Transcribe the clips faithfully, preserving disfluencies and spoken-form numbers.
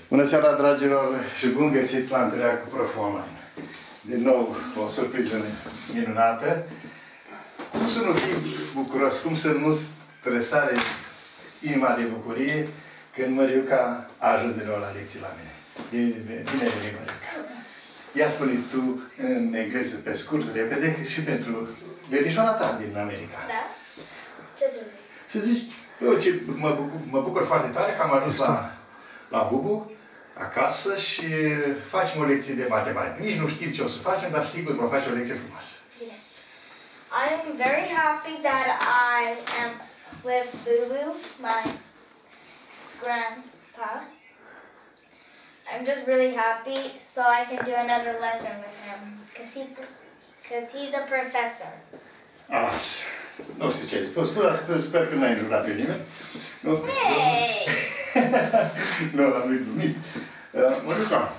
Bună seara, dragilor, și bun găsit la întâlnirea cu Prof Online. Din nou, o surpriză minunată. Cum să nu fii bucuros, cum să nu stresare inima de bucurie când Măriuca a ajuns din nou la lecții la mine. Bine, bine venit, Măriuca. Ia spune tu în engleză pe scurt, repede, și pentru verișoara ta din America. Da? Ce să zic? Să zici, eu ce, mă, bucur, mă bucur foarte tare că am ajuns la, la Bubu, acasă, și facem o lecție de matematică. Nici nu știm ce o să facem, dar sigur vom face o lecție frumoasă. Bine. I'm very happy that I am with Bubu, my grandpa. I'm just really happy so I can do another lesson with him, because he, because he's a professor. Așa. Nu știu ce ai spus tu, dar sper, sper că n-ai înjurat pe nimeni. Nu? Hey! Nu, am glumit. Uh, Măriuca,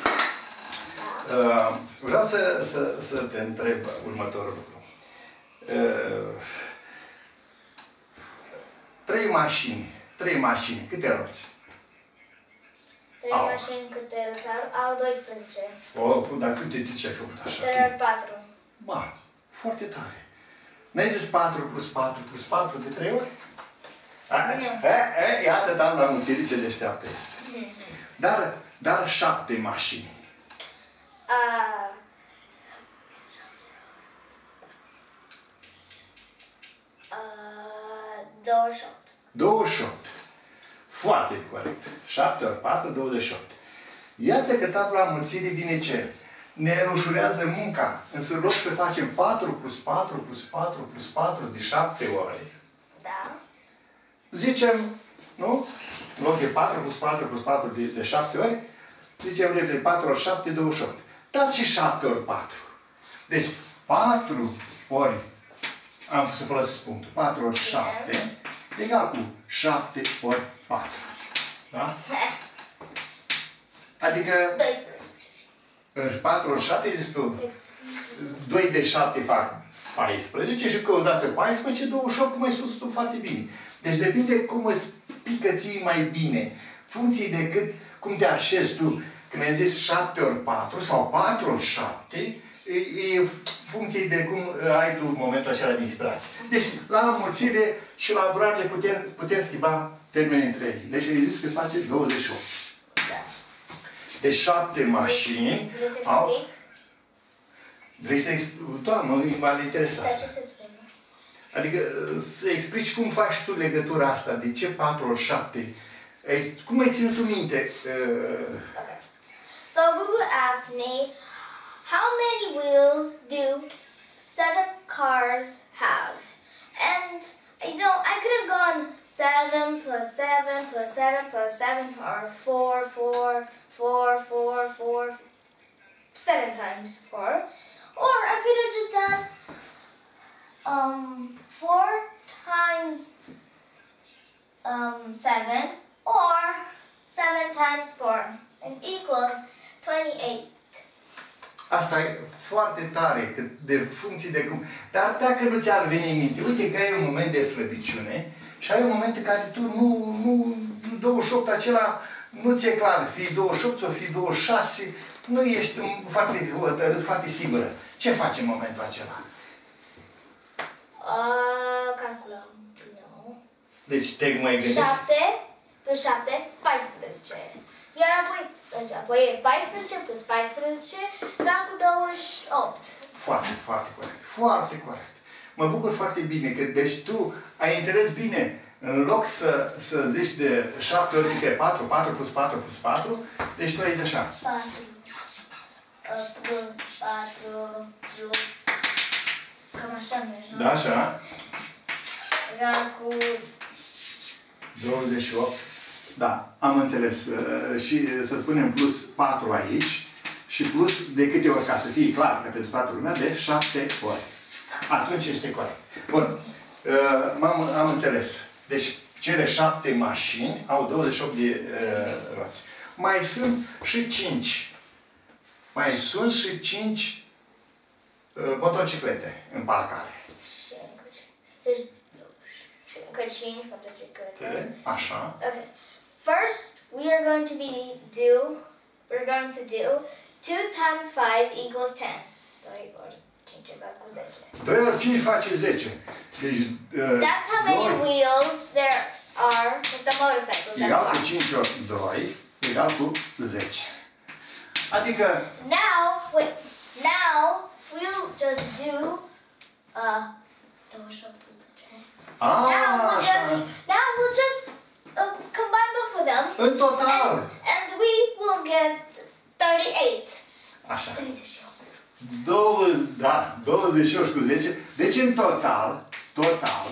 uh, vreau să, să, să te întreb următorul lucru. Uh, trei mașini, trei mașini, câte roți? Trei Au. mașini câte roți au? Au doisprezece. O, dar câte ce ai făcut așa? Trei ori patru. Ba, foarte tare. N-ai zis patru plus patru plus patru de trei ori? Nu. E, e, iată, dar la mulțire ce deșteaptă este. Dar, dar șapte mașini. Uh, uh, douăzeci și opt. douăzeci și opt. Foarte corect. șapte ori patru, douăzeci și opt. Iată că tabla mulțirii vine ce? Ne rușurează munca. Însă în loc să facem patru plus patru plus patru plus patru de șapte ori. Da. Zicem, nu? În loc de patru plus patru plus patru de, de șapte ori, zicem repede patru ori șapte, douăzeci și opt. Dar și șapte ori patru. Deci, patru ori, am să folosesc punctul, patru ori șapte, egal cu șapte ori patru. Da? Adică, doisprezece. patru ori șapte, zis tu, doi de șapte fac paisprezece și că odată paisprezece, douăzeci și opt, cum ai spus tu foarte bine. Deci depinde cum îți pică ție mai bine. Funcție de cât, cum te așezi tu. Când ai zis șapte ori patru sau patru ori șapte, e, e funcție de cum ai tu momentul acela de inspirație. Deci, la înmulțire și la durare putem, putem schimba termenii între ei. Deci, ai zis că se face douăzeci și opt. Da. Deci, șapte mașini Vrei să au... explic? Vrei să explic? Da, mă, m-ar interesa. Dar ce să spun? Adică să explici cum faci tu legătura asta, de ce patru ori șapte? Cum ai ținut tu minte? Uh... Okay. So Bubu asked me, how many wheels do seven cars have? And, you know, I could have gone seven plus seven plus seven plus seven, or four, four, four, four, four, seven times four. Or I could have just done um, four times um, seven, or seven times four, and equals twenty-eight. Asta e foarte tare, că de funcții de cum... Dar dacă nu ți-ar veni în minte, uite că ai un moment de slăbiciune și ai un moment în care tu nu, nu, douăzeci și opt acela nu ți-e clar, fii douăzeci și opt sau fii douăzeci și șase, nu ești foarte hotărât, foarte sigură. Ce faci în momentul acela? Uh, calculăm. No. Deci te mai gândești? șapte plus șapte, paisprezece. Iar apoi, deci apoi e paisprezece plus paisprezece, egal cu douăzeci și opt. Foarte, foarte corect. Foarte corect. Mă bucur foarte bine că, deci tu ai înțeles bine, în loc să, să zici de șapte ori câte patru, patru plus patru plus patru, deci tu ai zis așa. patru uh, plus patru plus... Cam așa mergi, nu? Da, așa. Egal cu... douăzeci și opt. Da, am înțeles. Uh, și să spunem plus patru aici și plus de câte ori, ca să fie clar că pentru toată lumea, de șapte ori. Atunci este corect. Bun. Uh, am am înțeles. Deci cele șapte mașini au douăzeci și opt de uh, roți. Mai sunt și cinci. Mai sunt și cinci uh, motociclete în parcare. Și încă cinci. Deci, și încă cinci motociclete. Așa. Okay. First, we are going to be do we're going to do two times five equals ten. doi ori cinci egal cu zece. doi ori cinci face zece. Deci uh, That's how many doi wheels there are with the motorcycles. egal cu cinci ori doi egal cu zece. Adică Now, wait, now we'll just do uh douăzeci și opt plus zece. a, Now we'll așa. just now we'll just uh, combine both of them. În total. And, and we will get thirty-eight. Așa. treizeci și opt. douăzeci, da, douăzeci și opt cu zece. Deci în total, total,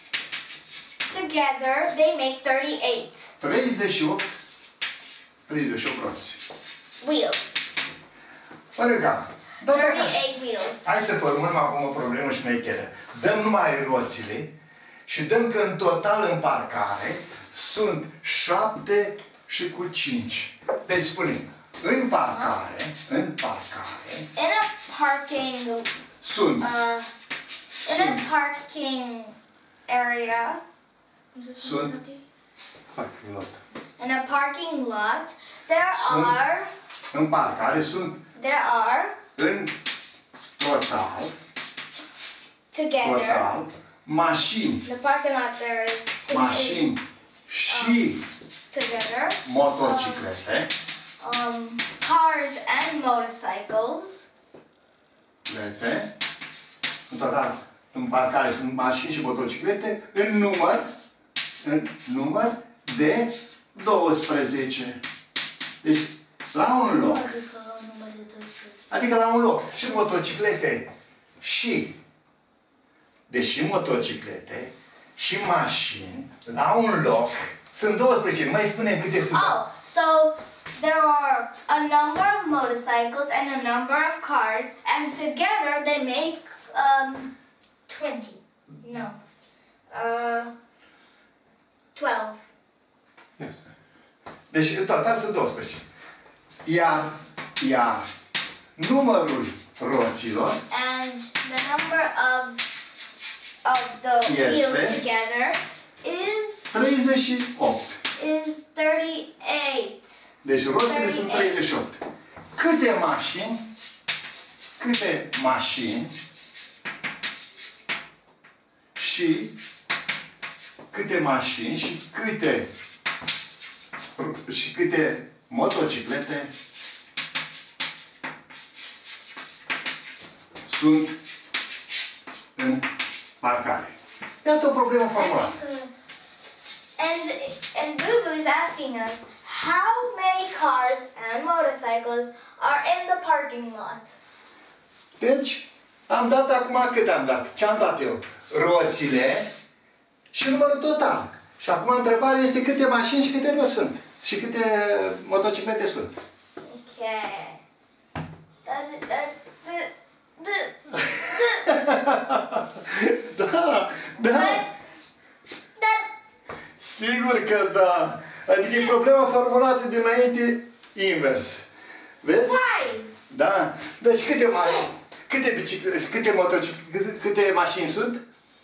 Together they make thirty-eight treizeci și opt, treizeci și opt roți. wheels. Oarecam. Dar dacă așa. thirty-eight wheels. Hai să formulăm acum o problemă șmecheră. Dăm numai roțile și dăm că în total în parcare sunt șapte și cu cinci. Deci spunem, în parcare, în parcare, In a parking sunt, uh in a parking area. sunt, parking lot. In a parking lot, there Sunt. are În parcare sunt there are în total, together. total, mașini, In the parking lot there is two mașini și together. motociclete, Um, cars and motorcycles. lete, în total, în parcare sunt mașini și motociclete, în număr, în număr de douăsprezece. Deci, la un loc, adică la un loc, și motociclete, și, deci și motociclete, și mașini, la un loc, sunt douăsprezece. Nu mai spunem câte sunt. Oh, so there are a number of motorcycles and a number of cars, and together they make um twenty. No, uh, twelve. Yes. Deci, în total sunt douăsprezece. Iar, iar, numărul roților And the number of of the Yes, wheels eh? together is treizeci și opt. is thirty-eight. Deci roțile sunt treizeci și opt. Câte mașini, câte mașini și câte mașini și câte și câte motociclete sunt în parcare. Iată o problemă formulată. And and Boo Boo is asking us how many cars and motorcycles are in the parking lot. Deci, am dat acum cât am dat? Ce am dat eu? Roțile și numărul total. Și acum întrebarea este câte mașini și câte roți sunt. Și câte motociclete sunt. Okay. That, that, that, that, Da, da, that, sigur că da. Adică e problema formulată dinainte invers. Vezi? why? Da. Deci câte mai câte biciclete, câte motociclete, câte, câte mașini sunt?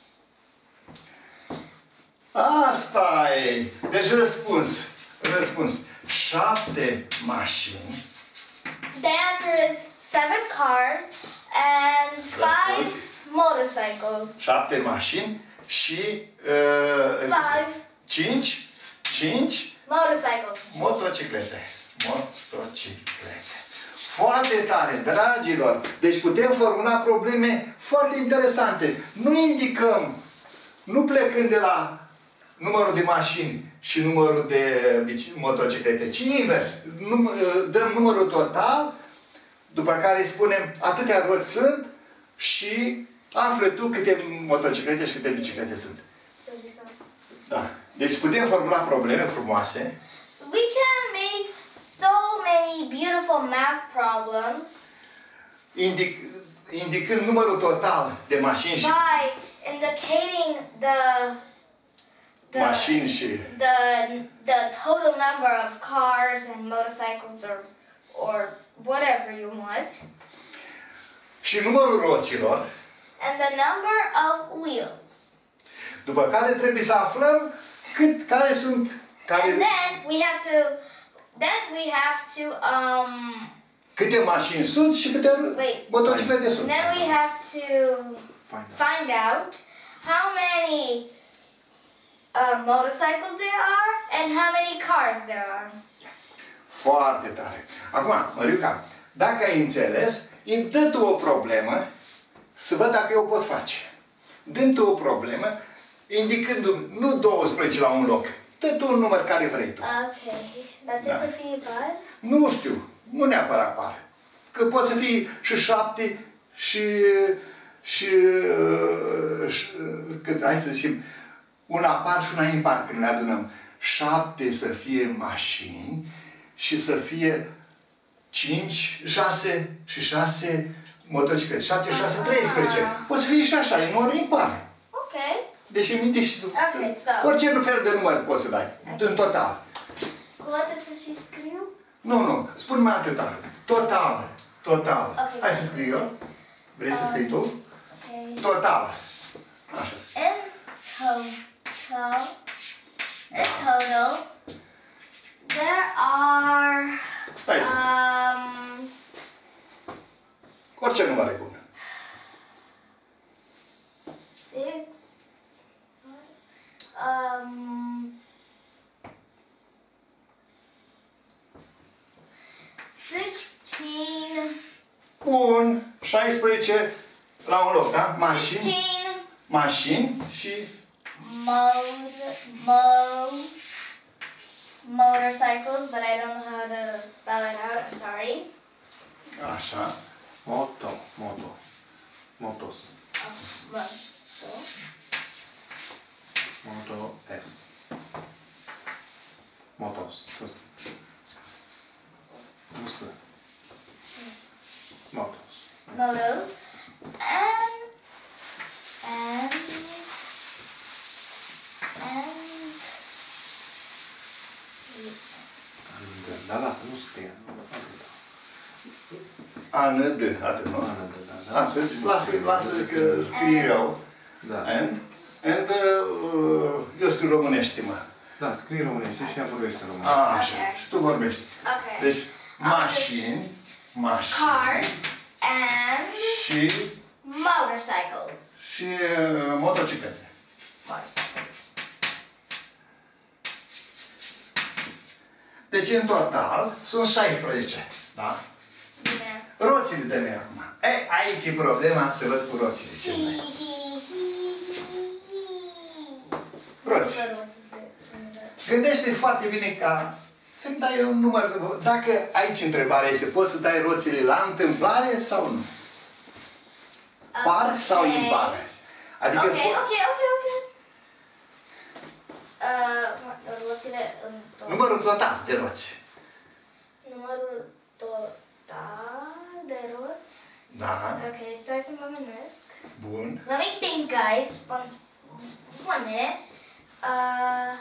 Asta e. Deci răspuns. Răspuns. Șapte mașini. The answer is seven cars and five Răspuns. motorcycles. Șapte mașini și uh, Five cinci, cinci motorcycles. motociclete. Motociclete. Foarte tare, dragilor. Deci putem formula probleme foarte interesante. Nu indicăm, nu plecând de la numărul de mașini și numărul de motociclete, ci invers. Num dăm numărul total, după care îi spunem atâtea roți sunt și află tu câte motociclete și câte biciclete sunt. Da. Deci putem formula probleme frumoase. We can make so many beautiful math problems Indic indicând numărul total de mașini și by indicating the the mașini și the the total number of cars and motorcycles or or whatever you want, și numărul roților, and the number of wheels. după care trebuie să aflăm cât, care sunt Care... And then we have to, then we have to, um... Câte mașini sunt și câte motociclete sunt. Then we have to find out how many uh, motorcycles there are and how many cars there are. Foarte tare. Acum, Măriuca, dacă ai înțeles, dă tu o problemă să văd dacă eu pot face. Dă tu o problemă indicându-mi nu douăsprezece la un loc. Dă tu un număr care vrei tu. Ok. Dar trebuie să fie par? Nu știu. Nu neapărat par. Că pot să fie și șapte și... și... și cât, hai să zicem, una par și una impar când le adunăm. Șapte să fie mașini și să fie cinci, șase și șase motociclete. Șapte, șase, treisprezece. Poți să fie și așa, în ori impar. Ok. Deci în minte și tu. Ok, so. Orice fel de număr poți să dai. Okay. În total. Cu atât să și scriu? Nu, nu. Spune-mi atâta. Total. Total. Okay. Hai să scriu eu. Vrei să scrii tu? Okay. Total. Așa. In total, in total, there are, um, orice număr e bun. Six, um, sixteen. Bun. șaisprezece la un loc, da? Mașini. sixteen. Mașini și... Motor, mo, motorcycles, but I don't know how to spell it out. I'm sorry. Așa. Moto, moto, motos. Oh, moto. Moto S. Motos. Nu să. Motos. Motos. And, and, and, Da, lasă, nu scrie. An, D, atât, nu? An, da, da. Atât, lasă, lasă că scriu eu. Da. And, and, uh, eu scriu românește, mă. Da, scrie românește și ea vorbește românește. A, așa. Și tu vorbești. Okay. Deci, mașini, mașini. Cars and Și, motorcycles. și uh, motociclete. Motorcycles. Deci, în total, sunt șaisprezece. Da? Bine. Roțile de mine acum. E, aici e problema, să văd cu roțile. Ce mai. Roți. Gândește foarte bine ca să-mi dai un număr de... Dacă aici întrebarea este, poți să dai roțile la întâmplare sau nu? Par sau impar? Adică... Ok, ok, ok, ok. Uh, roțile în tot. Numărul total de roți. Numărul total de roți. Da. Ok, stai să mă gândesc. Bun. Let me think, guys. One, one minute. Uh,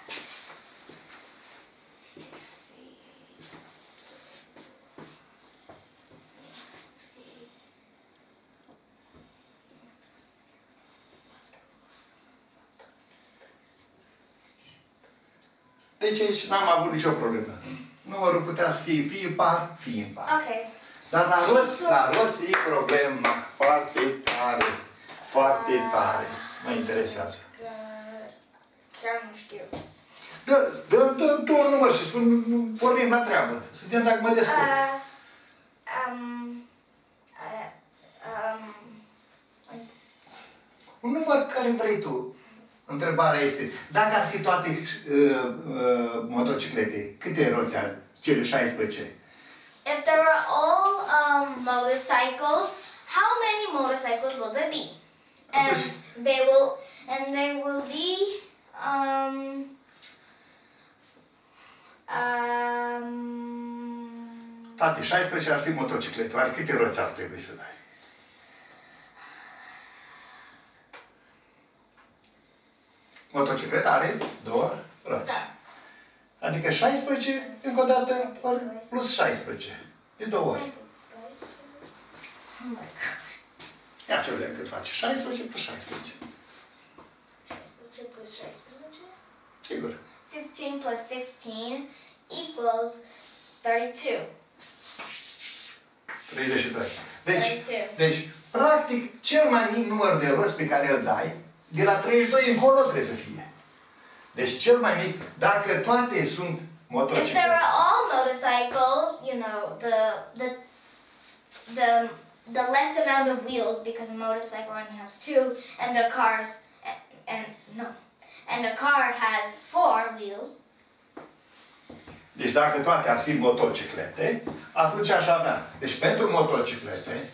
Deci aici n-am avut nicio problemă. Numărul putea să fie fie par, fie impar. ok. Dar la roți, la roți e problema. Foarte tare. Foarte tare. Mă interesează. Chiar, chiar nu știu. Dă, dă, dă tu un număr și spun, vorbim la treabă. Să vedem dacă mă descurc. Uh, um, uh, um, Un număr care vrei tu. Întrebarea este, dacă ar fi toate uh, uh, motociclete, câte roți ar cele șaisprezece? If there were all um, motorcycles, how many motorcycles will there be? And they will, and they will be, um, um, Tati, șaisprezece ar fi motociclete. Oare câte roți ar trebui să dai? Motocicleta are două roți. Da. Adică șaisprezece, încă o dată, ori plus șaisprezece. De două ori. Oh my God. Ia să vedem cât face. șaisprezece plus șaisprezece. șaisprezece plus șaisprezece? Sigur. sixteen plus sixteen equals thirty-two. treizeci și doi. Deci, thirty-two. deci, practic, cel mai mic număr de roți pe care îl dai, de la treizeci și doi încolo trebuie să fie. Deci cel mai mic, dacă toate sunt If motociclete. there were all motorcycles, you know, the the the the less amount of wheels, because a motorcycle only has two, and a car's and, and no, and a car has four wheels. Deci dacă toate ar fi motociclete, atunci aș avea. Deci pentru motociclete,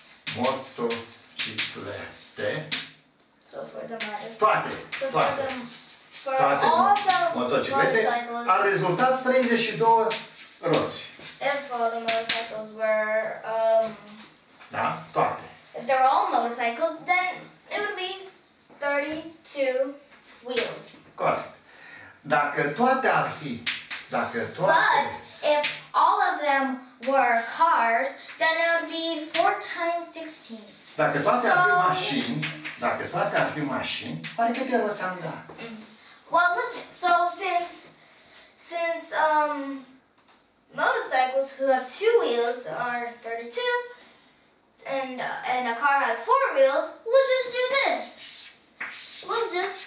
motociclete, So for the motorcycles. toate, So for toate, the for toate all the motociclete, motorcycles, ar rezultat treizeci și două roți. if all the motorcycles were um, Da? Toate. if they were all motorcycles, then it would be thirty-two wheels. Corect. Dacă toate ar fi, dacă toate... But if all of them were cars, then it would be four times sixteen. Dacă toate ar fi So- mașini, dacă toate ar fi mașini, oare câte roți am dat? Well, look. So since since um motorcycles who have two wheels are thirty-two, and uh, and a car has four wheels, we'll just do this. We'll just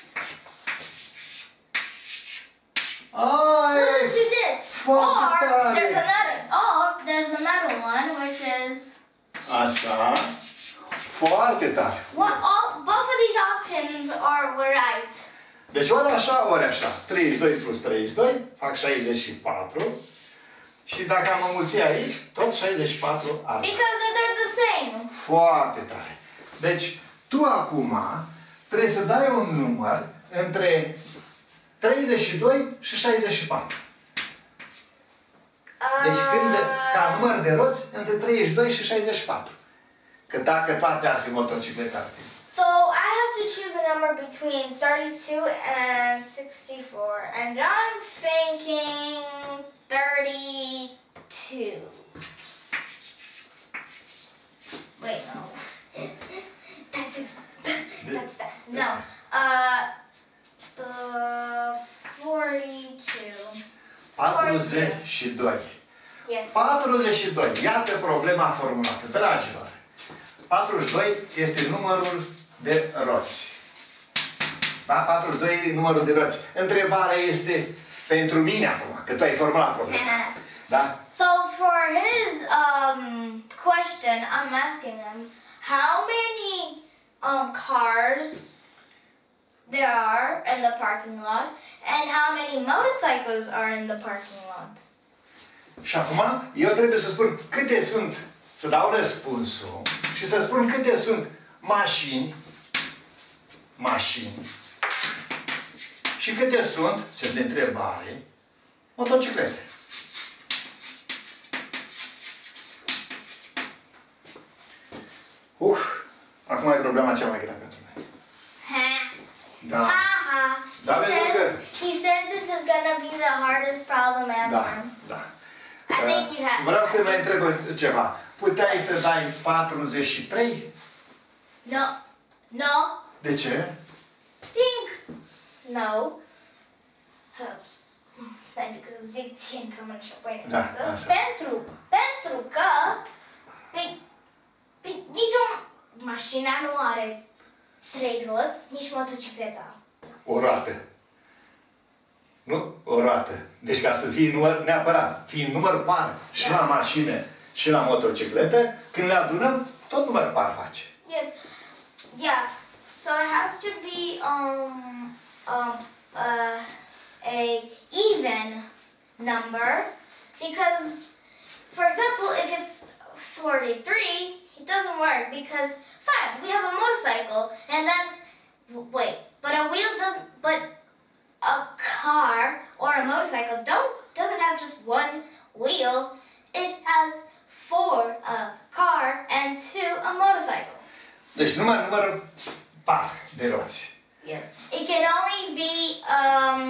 Ai, we'll just do this. foarte Or tare! there's another. Or there's another one which is Asta, foarte tare. what all both of these options are were right. Deci ori așa, ori așa. treizeci și doi plus treizeci și doi fac șaizeci și patru. Și dacă am înmulțit aici, tot șaizeci și patru ar fi. Because they're, they're the same. Foarte tare. Deci, tu acum trebuie să dai un număr între treizeci și doi și șaizeci și patru. Deci când, ca număr de roți, între treizeci și doi și șaizeci și patru. Că dacă toate ar fi motociclete, ar fi. So I have to choose a number between thirty-two and sixty-four, and I'm thinking thirty-two. Wait, no. That's ex that's that. No. Uh, the forty-two. patruzeci și doi. Yes. patruzeci și doi. Iată problema formulată. Dragilor, patruzeci și doi este numărul de roți. Da? patruzeci și doi e numărul de roți. Întrebarea este pentru mine acum, că tu ai formulat problema. Da? So for his um, question, I'm asking him how many um, cars there are in the parking lot and how many motorcycles are in the parking lot. Și acum eu trebuie să spun câte sunt, să dau răspunsul și să spun câte sunt mașini, mașini și câte sunt, semn de întrebare, motociclete. Uf, acum e problema cea mai grea pentru noi. Ha Da. ha. He Da, pentru că... says, he says this is gonna be the hardest problem ever. Da, da. I think you have. Vreau să te mai întreb ceva. Puteai să dai patruzeci și trei? No. No. De ce? Pink. No. Huh. Pentru că zic ție că rămân și apoi Da, în așa. Pentru, pentru că pe, pe, nici o mașină nu are trei roți, nici motocicleta. O roată. Nu? O roată. Deci ca să fie număr, neapărat, fiind număr par și Da. la mașină și la motocicletă, când le adunăm, tot număr par face. Yes. Yeah. So it has to be um um uh, a even number because, for example, if it's forty-three, it doesn't work because fine, we have a motorcycle and then w- wait, but a wheel doesn't. But a car or a motorcycle don't doesn't have just one wheel. It has four, a car and two, a motorcycle. Deci numai numărul par de roți. Yes. It can only be um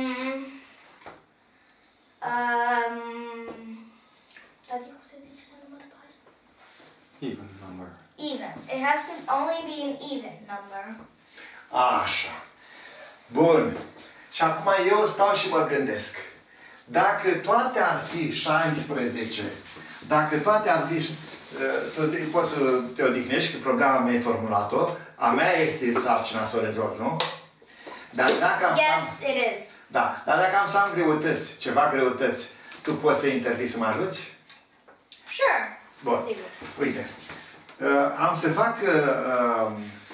um Dar cum se zice la număr par? Even number. Even. It has to only be an even number. Așa. Bun. Și acum eu stau și mă gândesc. Dacă toate ar fi șaisprezece, dacă toate ar fi... Tu poți să te odihnești, că problema mea e formulat-o. A mea este sarcina să o rezolv, nu? Dar dacă am Yes, să am, it is. da, dar dacă am să am greutăți, ceva greutăți, tu poți să intervii să mă ajuți? Sure. Bun. Sigur. Uite. Uh, am să fac uh,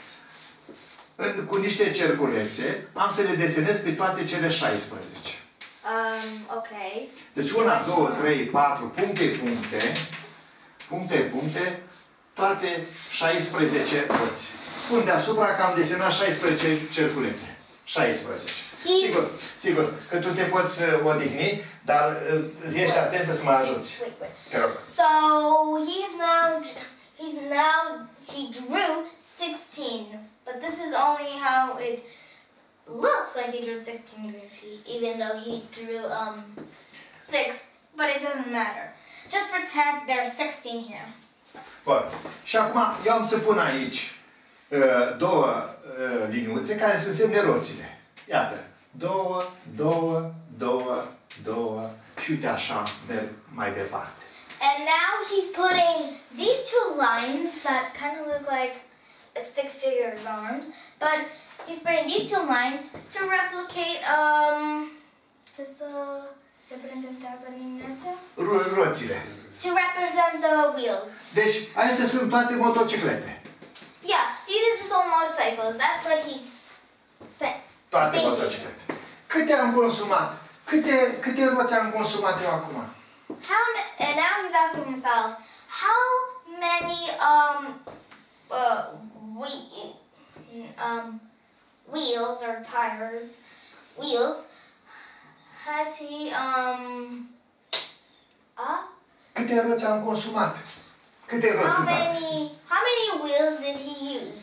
uh, cu niște cerculețe, am să le desenez pe toate cele șaisprezece. Um, okay. Deci una, două, trei, patru, puncte, puncte, puncte, puncte, toate șaisprezece roți. Spun deasupra că am desenat șaisprezece cerculețe. șaisprezece. He's- Sigur, sigur, că tu te poți uh, odihni, dar uh, ești atentă să mă ajuți. Wait, wait. Te rog. So he's now he's now he drew sixteen, but this is only how it looks like he drew sixteen, even if he, even though he drew um six, but it doesn't matter. Just pretend there's sixteen here. Bun. Și acum eu am să pun aici uh, două uh, liniuțe care să însemne roțile. Iată. Două, două, două, două și uite așa merg mai departe. And now he's putting these two lines that kind of look like a stick figure's arms, but he's putting these two lines to replicate, um, just, uh, representează liniile astea? Ro- roțile. To represent the wheels. Deci, astea sunt toate motociclete. Yeah, these are just all motorcycles. That's what he's saying. Toate Thinking. motociclete. Câte am consumat? Câte, câte roți am consumat eu acum? How ma- and now he's asking himself, how many um uh we um wheels or tires wheels has he um uh Câte roți am consumat? Câte roți how sunt alte? many how many wheels did he use?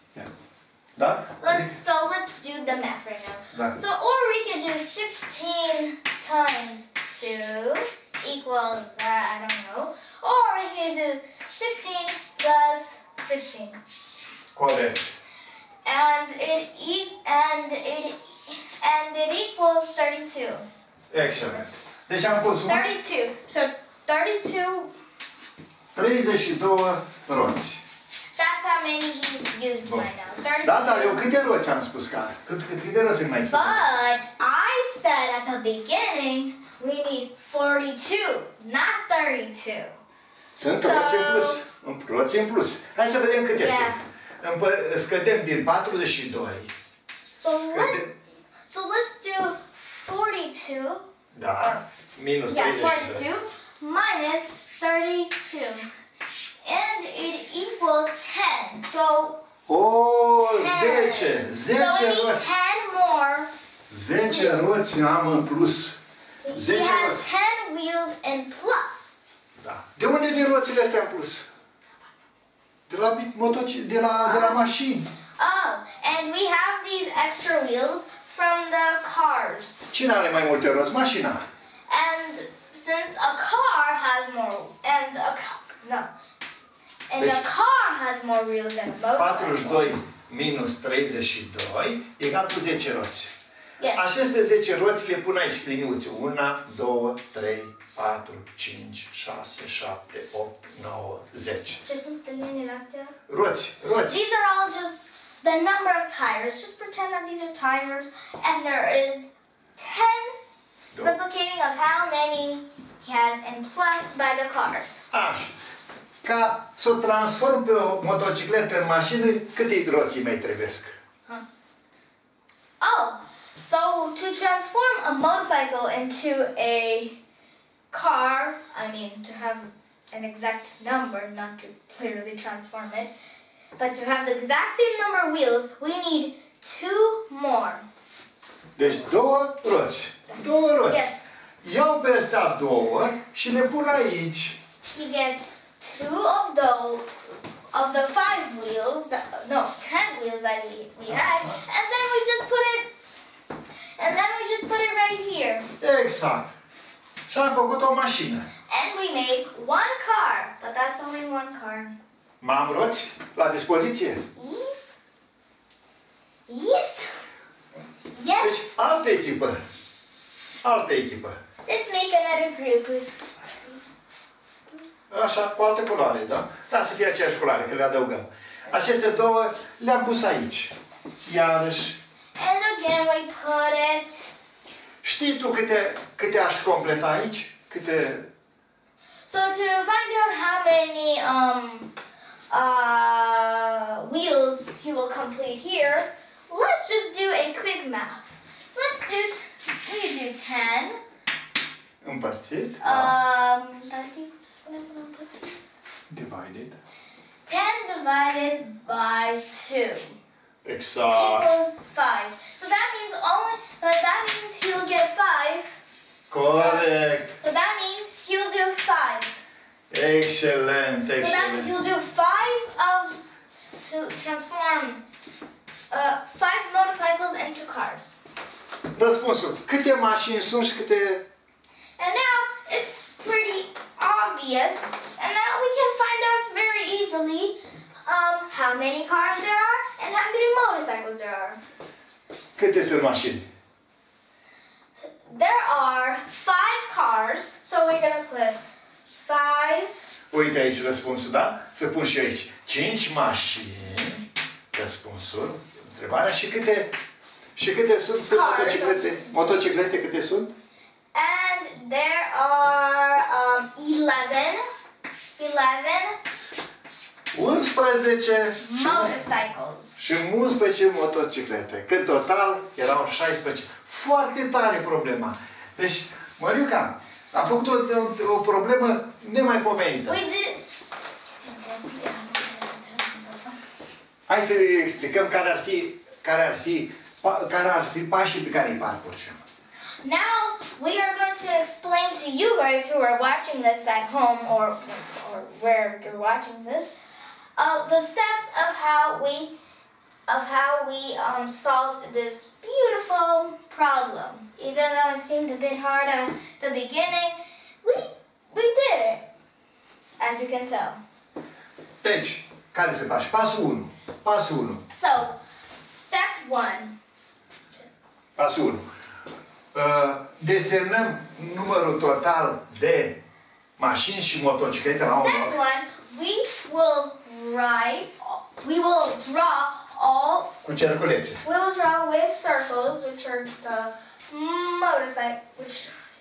Da? Let's so let's do the math right now. Da. So or we could do sixteen times two equals uh, I don't know. Or we could do sixteen plus sixteen. Corect. And it e and it and it equals thirty-two. Excelent. Deci am consumat thirty-two. So thirty-two, treizeci și două roți. that's how many he's used Bun. right now. thirty-two. Da, dar eu câte roți am spus că are? Cât, cât, câte roți îmi mai spune? But I said at the beginning we need forty-two, not thirty-two. Sunt So- roți în plus. În- Roți în plus. Hai să vedem câte Yeah. sunt. Împă- Scădem din patruzeci și doi. So let Scădem. so let's do forty-two. Da. Minus Yeah, treizeci și doi. forty-two minus thirty-two. And it equals ten. So O, ten. zece. So zece it needs roți. ten more. zece roți am în plus. He zece has roți. ten wheels in plus. Da. De unde vin roțile astea în plus? De la motoci, de la, de la mașini. Oh, and we have these extra wheels from the cars. Cine are mai multe roți? Mașina. And since a car has more, and a car, no, and a Deci- car has more wheels than a patruzeci și motorcycle. doi minus treizeci și doi egal cu zece roți. Yes. Aceste zece roți le pun aici liniuțe. unu, doi, trei, patru, cinci, șase, șapte, opt, nouă, zece. Ce sunt liniile astea? Roți, roți. These are all just the number of tires. Just pretend that these are tires, and there is ten Doi. replicating of how many he has in plus by the cars. Așa. Ca să o transform pe o motocicletă în mașină, câte roții mai trebuiesc? Oh, so to transform a motorcycle into a car, I mean to have an exact number, not to literally transform it, but to have the exact same number of wheels, we need two more. Deci două roți. Două roți. Yes. Iau pe astea două și le pun aici. He gets two of those, of the five wheels, that, no, ten wheels that we, we had, and then we just put it, and then we just put it right here. Exact. Și am făcut o mașină. And we made one car, but that's only one car. M-am roți la dispoziție? Yes. Yes. Deci, Yes. altă echipă. Altă echipă. Let's make another group with. Așa, cu altă culoare, da? Da, să fie aceeași culoare, că le adăugăm. Aceste două le-am pus aici. Iarăși. And again we put it. Știi tu câte, câte aș completa aici? Câte... So to find out how many um uh wheels he will complete here, let's just do a quick math. Let's do we could do ten. Împărțit. Da. Um dar știi ce spunem până împărțit? Divided. ten divided by two Exact. equals five. So that means only so that means he'll get five. Corect. So that means he'll do five. Excelent, So that means excelent. he'll do five of to transform uh, five motorcycles into cars. Răspunsul. Câte mașini sunt și câte... And now it's pretty obvious. And now we can find out very easily um, how many cars there are and how many motorcycles there are. Câte sunt mașini? There are five cars, so we're gonna put five. Uite aici răspunsul, da? Să pun și eu aici. Cinci mașini. Răspunsul. Întrebarea. Și câte... Și câte sunt? Câte Cars. motociclete? Motociclete câte sunt? And there are um, eleven. Eleven unsprezece și motorcycles. și unsprezece motociclete. Cât total erau șaisprezece. Foarte tare problema. Deci, Măriuca, am făcut o, o, o problemă nemaipomenită. We did. Hai să îi explicăm care ar fi, care ar fi, pa- care ar fi pașii pe care îi parcurgem. Now we are going to explain to you guys who are watching this at home or or where you're watching this, uh, the steps of how we of how we um, solved this beautiful problem. Even though it seemed a bit hard at the beginning, we we did it, as you can tell. Deci, care se pași? Pasul unu. Pasul unu. So, step one. Pasul unu. Uh, desenăm numărul total de mașini și motociclete la un Step loc. one, we will write, we will draw all, Cu cerculețe. we will draw with circles, which are the motorcycle, which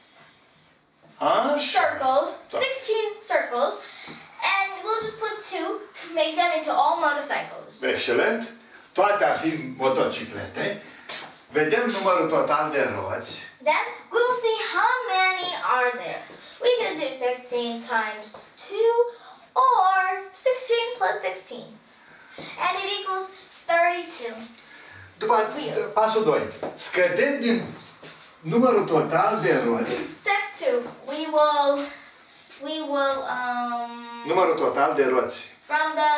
Așa. circles, Da. sixteen circles, and we'll just put two to make them into all motorcycles. Excelent. Toate ar fi motociclete. Vedem numărul total de roți. Then we will see how many are there. We can do sixteen times two or sixteen plus sixteen. And it equals thirty-two. După Wheels. pasul doi. Scădem din numărul total de roți. Step two, we will, we will, um, Numărul total de roți. from the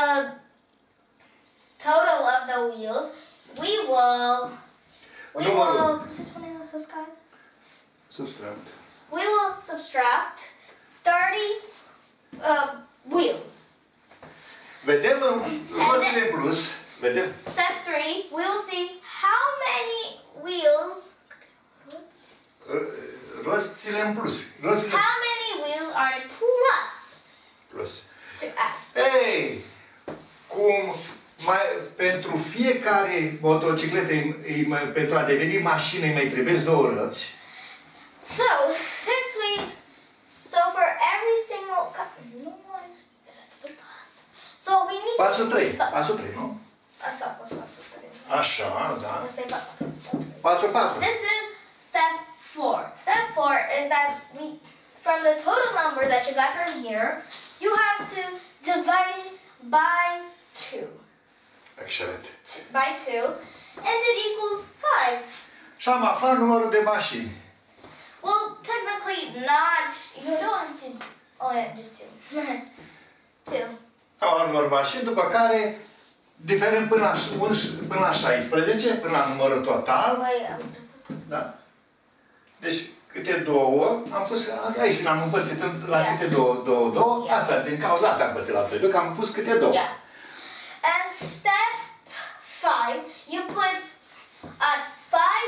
total of the wheels, we will, we Numărul. will, just one of those guys. Subtract. We will subtract thirty uh, wheels. Vedem în roțile în plus. Vedem. Step three, we will see how many wheels, uh, roțile în plus. Roțile how many wheels are plus plus. to add. Ei! Cum mai, pentru fiecare motocicletă, îi- îi- pentru a deveni mașină, îi mai trebuie două roți. So, since we, so for every single, co- no one, the bus. So we need Pasul to. trei. Pasul trei, nu? Asta a fost pasul trei. Așa, da. Asta e pa- pasul patru. Pasul patru. This is step four. Step four is that we, from the total number that you got from here, you have to divide it by two. Excelent. By two, and it equals five. Și am aflat numărul de mașini. Well, technically not. You don't have to. Oh yeah, just two. two. Am aflat numărul mașini, după care diferent până la, unsprezece până la șaisprezece, până la numărul total. Wait, I'm Da? Deci, câte două, am pus, aici n-am împărțit la Yeah. câte două, două, două. Yeah. Asta, din cauza asta am împărțit la trei, că am pus câte două. Yeah. And step five, you put uh, five of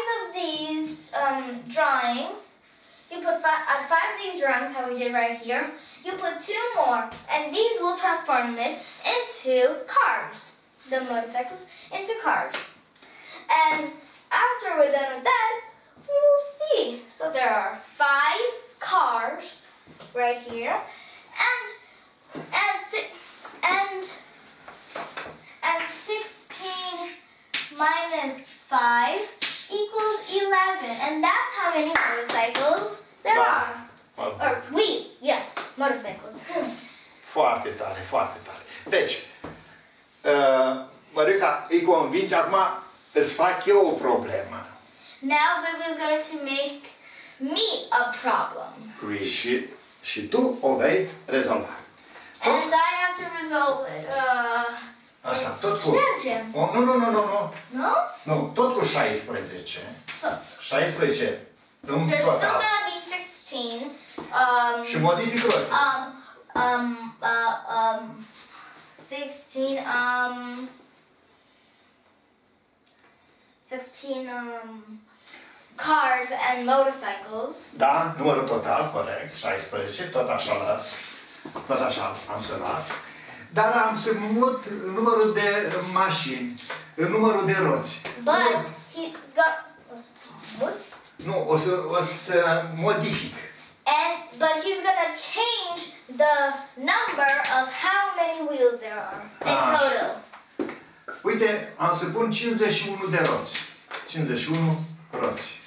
these um, drawings, you put five, uh, five of these drawings, how we did right here, you put two more, and these will transform it into cars, the motorcycles into cars. And after we're done with that, we will see. So there are five cars right here, and and and and sixteen minus five equals eleven, and that's how many motorcycles there Da. are. Or we, yeah, motorcycles. Foarte tare, foarte tare. Deci, uh, Mărica îi convinge, acum îți fac eu o problemă. Now Bubu's going to make me a problem. Și, și tu o vei rezolva. And I have to resolve it. Uh, Așa, tot cu... Ștergem. O, nu, nu, nu, nu, nu. No? Nu, tot cu șaisprezece. So, șaisprezece în there's still total. gonna be sixteen. Um, Și modific roți. um, um, uh, um, sixteen, um, sixteen, um, cars and motorcycles. Da, numărul total, corect, șaisprezece, tot așa las. Tot așa am să las. Dar am să mut numărul de mașini, numărul de roți. But he's got, what? Nu, o să, o să modific. And, but he's gonna change the number of how many wheels there are in Ah. total. Uite, am să pun cincizeci și unu de roți. cincizeci și unu roți.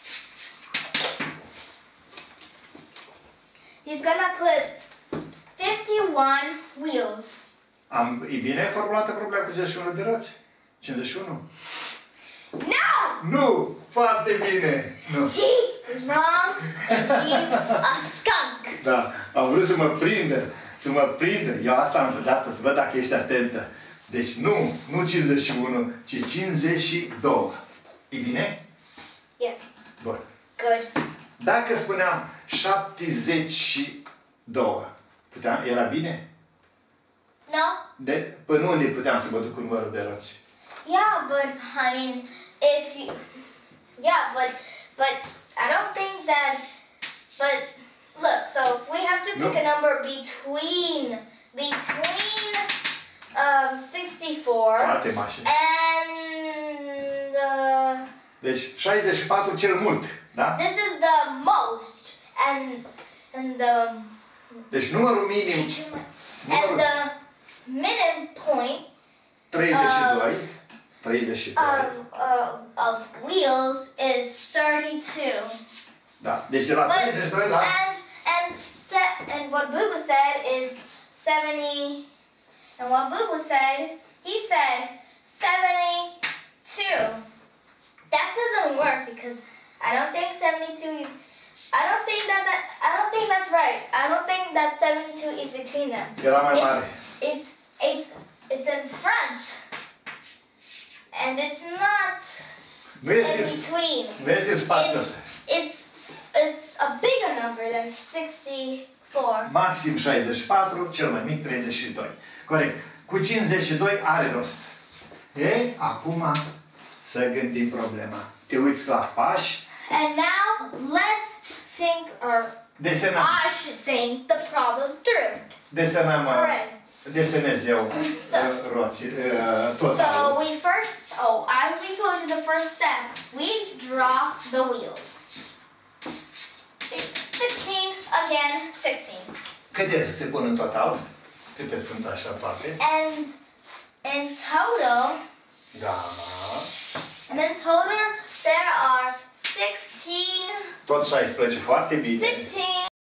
He's gonna put fifty-one wheels. Am, e bine formulată problema cu cincizeci și unu de roți? cincizeci și unu? No! Nu! Foarte bine! Nu. He is wrong and he's a skunk. Da, am vrut să mă prindă, să mă prindă. Eu asta am dat, să văd dacă ești atentă. Deci nu, nu cincizeci și unu, ci cincizeci și doi. E bine? Yes. Bun. Good. Dacă spuneam șaptezeci și doi, puteam, era bine? No? De, până unde puteam să mă duc cu numărul de roți? Yeah, but I mean, if you, yeah, but but I don't think that. But look, so we have to pick No. a number between between um sixty-four Alte mașini. and uh, Deci șaizeci și patru cel mult, da? this is the most and and the Deci numărul minim, and the minimum point treizeci și doi. treizeci și doi. of uh, of wheels is thirty-two. Da. Deci de la But, treizeci și doi la... and and set and what Bubu said is seventy. And what Bubu said, he said seventy-two. That doesn't work because I don't think seventy-two is. I don't think that that I don't think that's right. I don't think that seventy-two is between them. Era mai mare. It's it's it's it's in front, and it's not Nu in este, between. nu este spațiul It's ăsta. it's it's a bigger number than sixty-four. Maxim șaizeci și patru, cel mai mic treizeci și doi. Corect. Cu cincizeci și doi are rost. Ei, acum să gândim problema. Te uiți la pași, And now let's think, or desenăm, I should think the problem through. desenăm, Alright. desenez eu So- uh, roții, uh, tot. So we first, oh, as we told you, the first step, we draw the wheels. sixteen, again, sixteen. Câte se pun în total? Câte sunt așa parte? And in total, Da. and in total, there are sixteen, Tot șaisprezece, foarte bine. sixteen